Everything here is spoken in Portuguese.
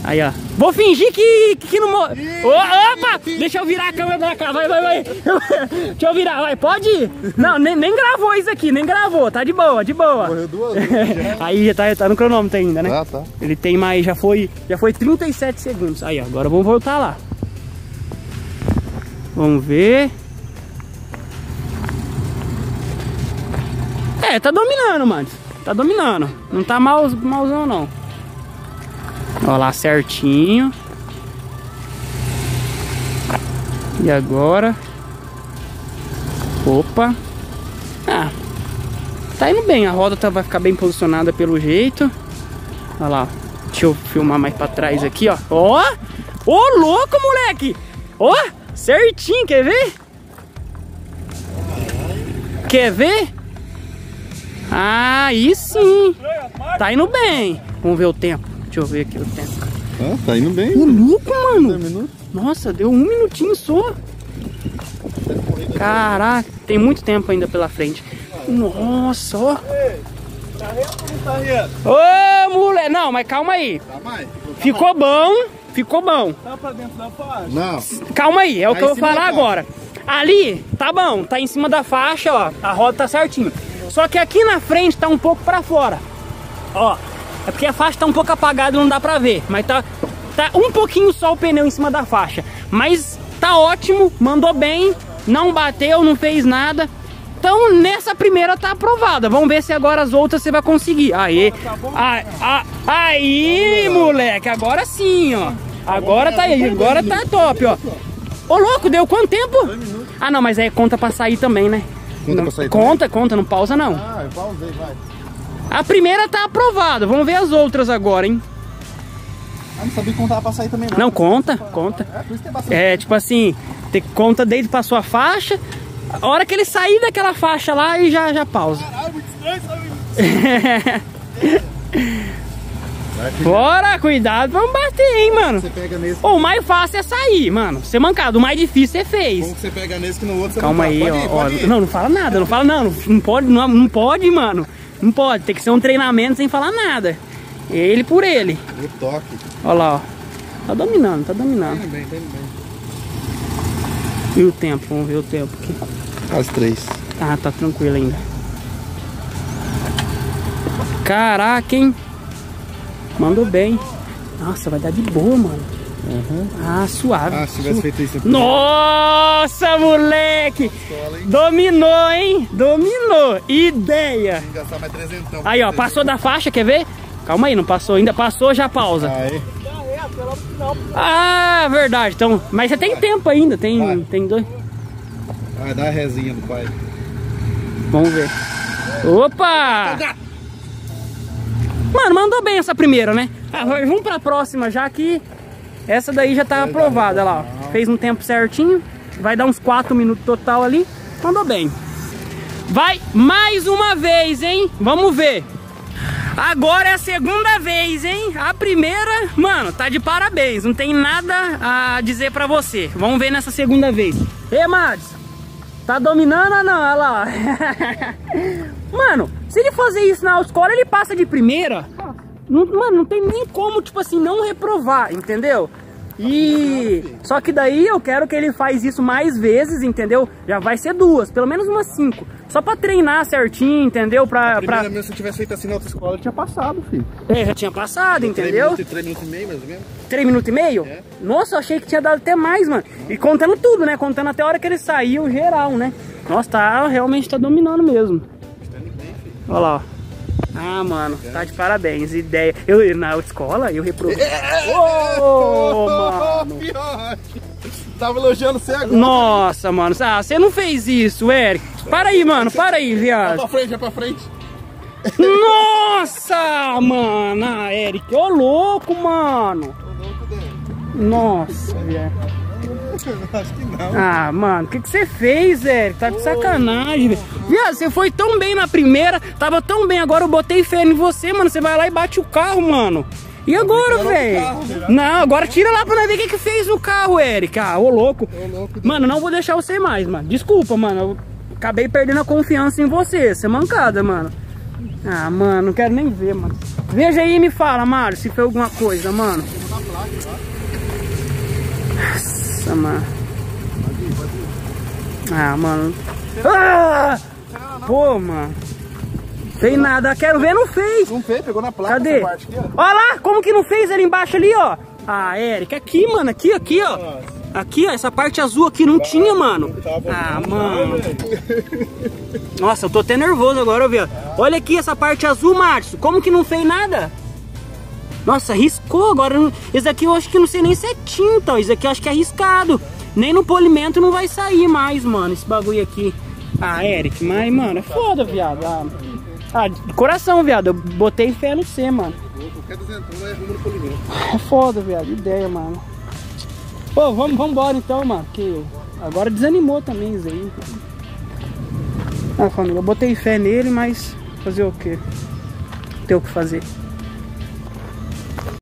Aí, ó. Vou fingir que não morre. Opa! Deixa eu virar a câmera da cá. Vai. Deixa eu virar, vai. Pode ir. Não, nem gravou isso aqui, nem gravou. Tá de boa, de boa. Morreu 2 vezes. Aí já tá no cronômetro ainda, né? Tá. Ele tem mais, já foi 37 segundos. Aí, ó, agora vamos voltar lá. Vamos ver. É, tá dominando, mano. Tá dominando. Não tá malzão, não. Ó lá, certinho. E agora? Opa. Ah, tá indo bem. A roda vai ficar bem posicionada pelo jeito. Olha lá. Deixa eu filmar mais pra trás aqui, ó. Ó! Ô, louco, moleque! Ó! Certinho, quer ver? Quer ver? Aí sim. Tá indo bem. Vamos ver o tempo. Deixa eu ver aqui o tempo. Ah, tá indo bem. O louco, mano. 10 minutos. Nossa, deu 1 minutinho só. Caraca, tem muito tempo ainda pela frente. Nossa, ó. Tá reto ou não tá reto? Ô, moleque. Não, mas calma aí. Tá mais? Ficou bom. Ficou bom. Tá pra dentro da faixa? Não. Calma aí, é o que eu vou falar da agora. Ali, tá bom, tá em cima da faixa, ó. A roda tá certinho. Só que aqui na frente tá um pouco pra fora. Ó, é porque a faixa tá um pouco apagada e não dá pra ver. Mas tá um pouquinho só o pneu em cima da faixa. Mas tá ótimo, mandou bem. Não bateu, não fez nada. Então nessa primeira tá aprovada. Vamos ver se agora as outras você vai conseguir. Aí, aí, moleque, agora sim, ó. Agora tá aí, agora tá top, ó. Ô, louco, deu quanto tempo? 2 minutos. Ah, não, mas aí conta pra sair também, né? Conta pra sair Conta, não pausa não. Ah, eu pausei, vai. A primeira tá aprovada, vamos ver as outras agora, hein? Ah, não sabia que contava pra sair também, não. Não, conta. É, por isso tem bastante. É, tipo assim, conta desde pra sua faixa. A hora que ele sair daquela faixa lá, e já pausa. Caralho, muito estranho, sabe? Bora, cuidado, vamos bater, hein, mano. Você pega nesse. O mais fácil é sair, mano. Você mancado, o mais difícil você fez. Como que você pega nesse que no outro você Calma não aí, pode ir, pode ir. Não fala nada, não fala não. Não pode, não pode, mano. Não pode, tem que ser um treinamento sem falar nada. Ele por ele. O toque. Olha lá, ó. Tá dominando, tá dominando. Tá indo bem, tá indo bem. E o tempo, vamos ver o tempo aqui. As 3. Ah, tá tranquilo ainda. Caraca, hein? Mandou bem. Nossa, vai dar de boa, mano. Uhum. Ah, suave. Ah, se tivesse feito isso. Nossa, moleque! Dominou, hein? Dominou. Ideia. Tem que gastar mais 300. Aí, ó, passou da faixa, quer ver? Calma aí, não passou ainda. Passou, já pausa. Aí. Ah, verdade. Então, mas você tem tempo ainda. Tem 2. Vai dar a resinha do pai. Vamos ver. Opa! Mano, mandou bem essa primeira, né? Ah, vamos pra próxima já que essa daí já tá aprovada lá, ó. Fez um tempo certinho. Vai dar uns 4 minutos total ali. Mandou bem. Vai mais uma vez, hein? Vamos ver. Agora é a segunda vez, hein? A primeira, mano, tá de parabéns. Não tem nada a dizer pra você. Vamos ver nessa segunda vez. Ei, Mads, tá dominando ou não? Olha lá. Mano, se ele fazer isso na autoescola, ele passa de primeira. Mano, não tem nem como, tipo assim, não reprovar, entendeu? E só que daí eu quero que ele faz isso mais vezes, entendeu? Já vai ser 2, pelo menos umas 5. Só pra treinar certinho, entendeu? Primeiro mesmo, se eu tivesse feito assim na outra escola, eu tinha passado, filho. É, já tinha passado, entendeu? 3 minutos e meio, mais ou menos. 3 minutos e meio? É. Nossa, eu achei que tinha dado até mais, mano. E contando tudo, né? Contando até a hora que ele saiu, geral, né? Nossa, realmente tá dominando mesmo. Olha lá, ó. Ah, mano, tá de parabéns. Ideia. Eu na escola, eu reprovei. Ô, mano. Tava elogiando você agora. Nossa, mano. Ah, você não fez isso, Eric. Para aí, mano. Para aí, viado. Vai pra frente. Nossa, mano. Ah, Eric. Ô, louco, mano. Nossa, viado. Acho que não. Ah, mano, o que você fez, Eric? Tá de sacanagem, velho. Viado, você foi tão bem na primeira, tava tão bem, agora eu botei fé em você, mano. Você vai lá e bate o carro, mano. E agora, velho? Não, agora tira lá pra nós ver o que fez no carro, Eric. Ah, ô louco. Mano, não vou deixar você mais, mano. Desculpa, mano. Eu acabei perdendo a confiança em você. Você é mancada, mano. Ah, mano, não quero nem ver, mano. Veja aí e me fala, Mário, se foi alguma coisa, mano. Nossa, mano. Ah, mano. Ah! Pô, mano. Fez nada, quero ver, não fez. Não fez, pegou na placa. Cadê? Parte aqui, ó. Olha lá, como que não fez ali embaixo ali, ó. Ah, Eric, aqui, mano, aqui, ó. Aqui, ó, essa parte azul aqui não tinha, mano. Ah, mano. Nossa, eu tô até nervoso agora, viu? Olha aqui essa parte azul, Márcio. Como que não fez nada? Nossa, riscou agora. Esse aqui eu acho que não sei nem se é tinta, ó. Esse aqui eu acho que é riscado. Nem no polimento não vai sair mais, mano, esse bagulho aqui. Ah, Eric, mas, mano, é foda, viado. Ah, de coração, viado. Eu botei fé no C, mano. Qualquer duzentão vai arrumando polimento. É foda, viado. Ideia, mano. Pô, vamos embora então, mano. Porque agora desanimou também isso aí. Ah, família, eu botei fé nele, mas fazer o quê? Tem o que fazer.